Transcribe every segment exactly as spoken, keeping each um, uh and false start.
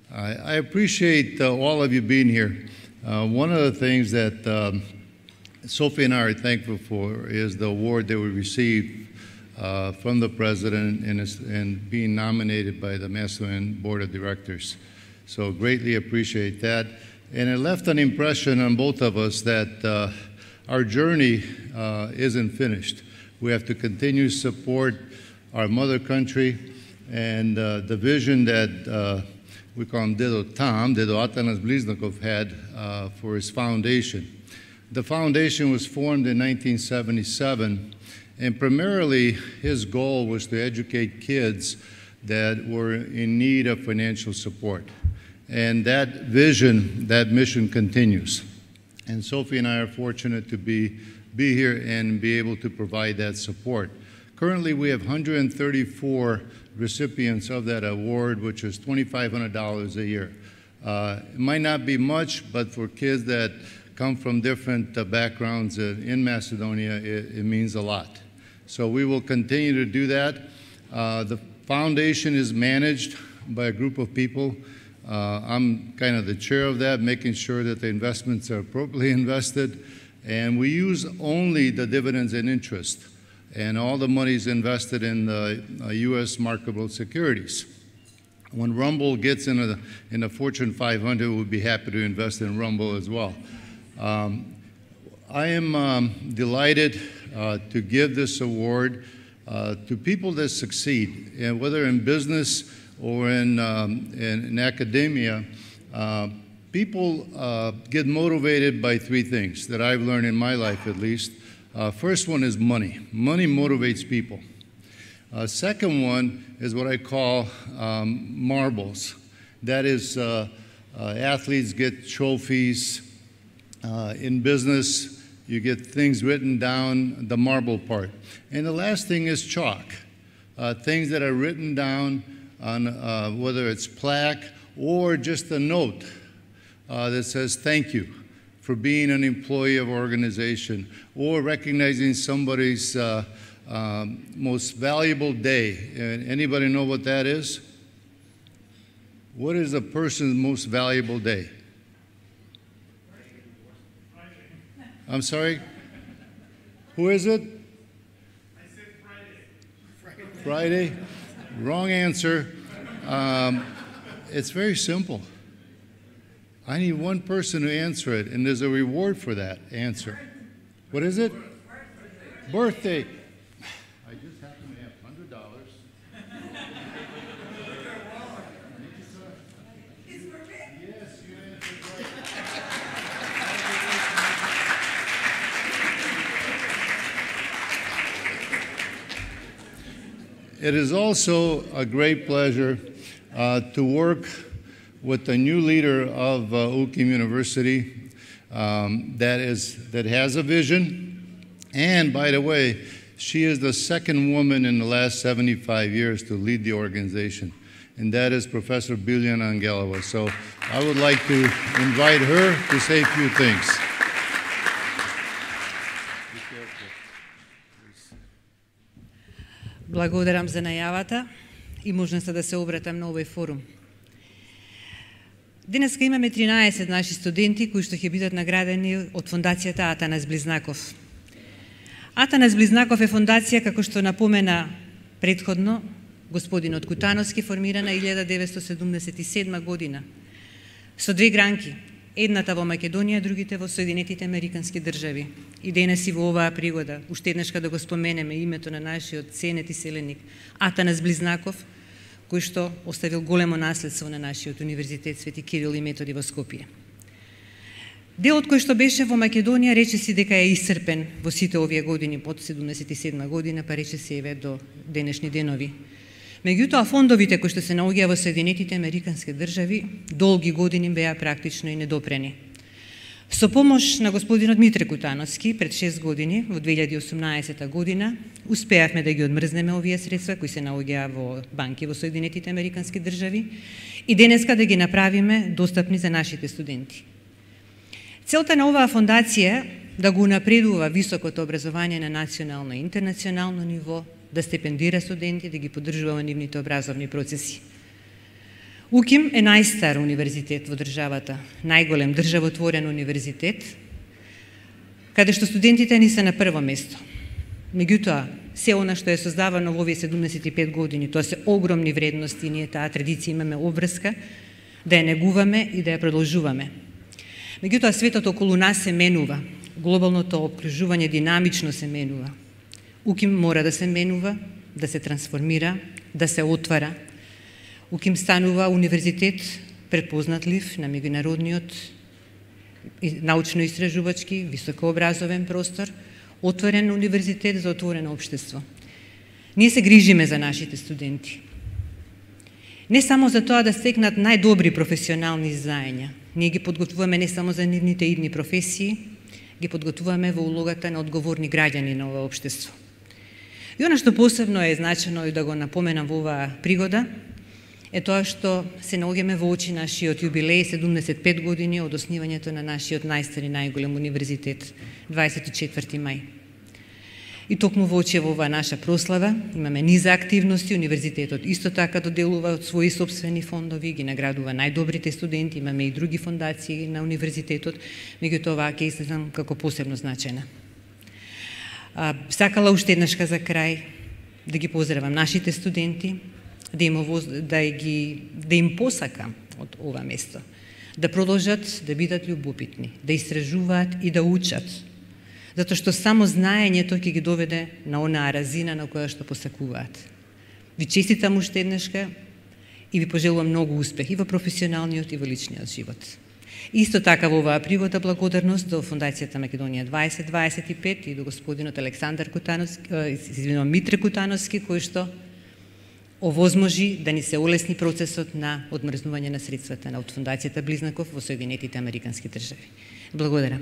I, I appreciate uh, all of you being here. Uh, one of the things that um, Sophie and I are thankful for is the award that we received uh, from the President and, and being nominated by the Macedonian Board of Directors. So greatly appreciate that. And it left an impression on both of us that uh, our journey uh, isn't finished. We have to continue to support our mother country and uh, the vision that uh, we call him Dedo Tam, Dedo Atanas Bliznakoff had uh, for his foundation. The foundation was formed in nineteen seventy-seven, and primarily his goal was to educate kids that were in need of financial support. And that vision, that mission continues. And Sophie and I are fortunate to be, be here and be able to provide that support. Currently, we have one hundred thirty-four recipients of that award, which is two thousand five hundred dollars a year. Uh, it might not be much, but for kids that come from different uh, backgrounds uh, in Macedonia, it, it means a lot. So we will continue to do that. Uh, the foundation is managed by a group of people. Uh, I'm kind of the chair of that, making sure that the investments are appropriately invested. And we use only the dividends and interest. And all the money is invested in the uh, U S marketable securities. When Rumble gets in, a, in the Fortune five hundred, we'll be happy to invest in Rumble as well. Um, I am um, delighted uh, to give this award uh, to people that succeed, and whether in business or in, um, in, in academia. Uh, people uh, get motivated by three things that I've learned in my life, at least. Uh, first one is money. Money motivates people. Uh, second one is what I call um, marbles. That is, uh, uh, athletes get trophies. Uh, in business, you get things written down, the marble part. And the last thing is chalk. Uh, things that are written down on uh, whether it's plaque or just a note uh, that says thank you for being an employee of an organization, or recognizing somebody's uh, um, most valuable day. And anybody know what that is? What is a person's most valuable day? I'm sorry? Who is it? I said Friday. Friday? Wrong answer. Um, it's very simple. I need one person to answer it, and there's a reward for that answer. What is it? Birthday. I just happen to have one hundred dollars. His birthday? Yes, you answered right. It is also a great pleasure uh, to work with the new leader of uh, U K I M University um, that, is, that has a vision. And by the way, she is the second woman in the last seventy-five years to lead the organization. And that is Professor Biljana Angelova. So I would like to invite her to say a few things. Благодарам за најавата и можноста да се обратам на овој форум. Денеска имаме тринаесет наши студенти кои што ќе бидат наградени од фондацијата Атанас Близнаков. Атанас Близнаков е фондација, како што напомена претходно господинот Кутановски, формирана илјада деветстотини седумдесет и седма година со две гранки, едната во Македонија, другите во Соединетите Американски држави. И денес и во оваа пригода, уште еднаш да го споменеме името на нашиот ценет иселеник Атанас Близнаков, кој што оставил големо наследство на нашиот универзитет Свети Кирил и Методи во Скопје. Делот кој што беше во Македонија речиси дека е исцрпен во сите овие години, од седумдесет и седма година, па речиси еве до денешни денови. Меѓутоа, фондовите кои што се наоѓаа во Соединетите Американски држави долги години беа практично и недопрени. Со помош на господинот Митре Кутановски пред шест години, во две илјади и осумнаесета година, успеавме да ги одмрзнеме овие средства кои се наоѓаа во банки во Соединетите Американски држави и денеска да ги направиме достапни за нашите студенти. Целта на оваа фондација да го унапредува високото образование на национално и интернационално ниво, да стипендира студенти, да ги поддржува во нивните образовни процеси. УКИМ е најстар универзитет во државата, најголем државотворен универзитет, каде што студентите ни се на прво место. Меѓутоа, се она што е создавано во овие седумдесет и пет години, тоа се огромни вредности и ние таа традиција имаме обврска да ја негуваме и да ја продолжуваме. Меѓутоа, светот околу нас се менува, глобалното обкружување динамично се менува. УКИМ мора да се менува, да се трансформира, да се отвара. УКИМ станува универзитет предпознатлив на меѓународниот научно-истражувачки, високообразовен простор, отворен универзитет за отворено општество. Ние се грижиме за нашите студенти. Не само за тоа да стекнат најдобри професионални знаења, ние ги подготвуваме не само за нивните идни професии, ги подготвуваме во улогата на одговорни граѓани на ова општество. И она што посебно е значено и да го напоменам во оваа пригода, е тоа што се наоѓаме во очи нашиот јубилеј, седумдесет и пет години од основањето на нашиот најстар и најголем универзитет, дваесет и четврти мај. И токму во очи во оваа наша прослава имаме низа активности, универзитетот исто така доделува од своји собствени фондови, ги наградува најдобрите студенти, имаме и други фондации на универзитетот, меѓутоа оваа ќе истакнам како посебно значајна. А, сакала уште еднашка за крај да ги поздравам нашите студенти, да им, да ги, да им посакам од ова место, да продолжат да бидат љубопитни, да истражуваат и да учат, затоа што само знаењето ќе ги доведе на онаа разина на која што посакуваат. Ви честитам уште еднашка и ви пожелувам многу успех и во професионалниот и во личниот живот. Исто така во оваа пригода благодарност до Фондацијата Македонија дваесет дваесет и пет и до господинот Александар Кутановски, извинувам, Митре Кутановски, кој што овозможи да ни се улесни процесот на одмрзнување на средствата на од Фондацијата Близнаков во Соединетите Американски држави. Благодарам.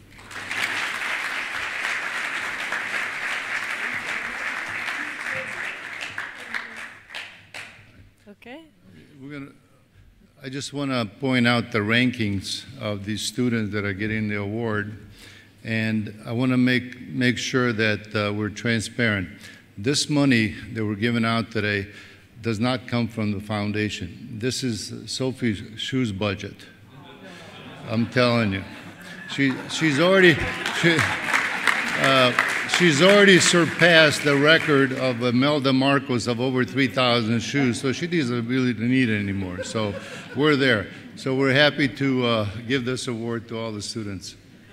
Okay. We're gonna, I just want to point out the rankings of these students that are getting the award, and I want to make, make sure that uh, we're transparent. This money that we're giving out today does not come from the foundation. This is Sophie Shu's budget. I'm telling you. She, she's already... She, uh, She's already surpassed the record of Imelda Marcos of over three thousand shoes, so she doesn't really need it anymore. So we're there. So we're happy to uh, give this award to all the students.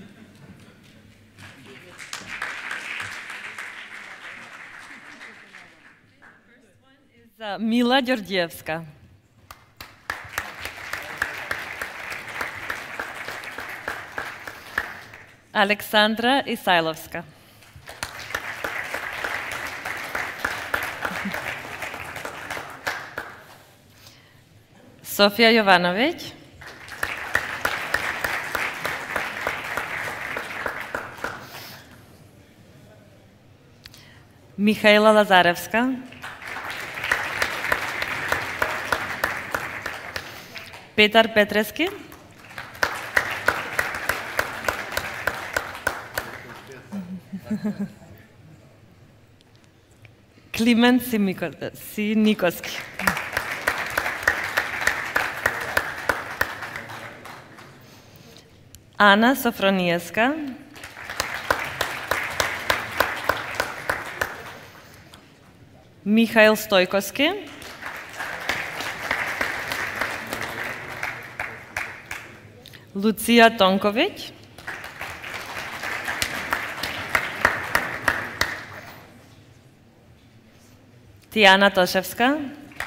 За Мила Ѓорѓиевска. Александра Исајловска. Софија Јовановиќ. Михаила Лазаревска. Петар Петрески. Климент Синиковски. Ана Софрониевска. Михаил Стојковски. Луција Тонковиќ. Тијана Тошевска.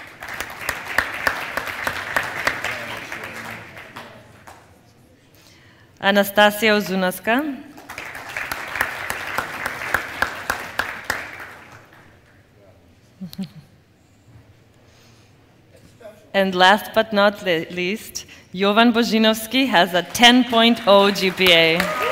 Анастасија Озунаска. And last but not least, Jovan Božinovski has a ten point oh G P A.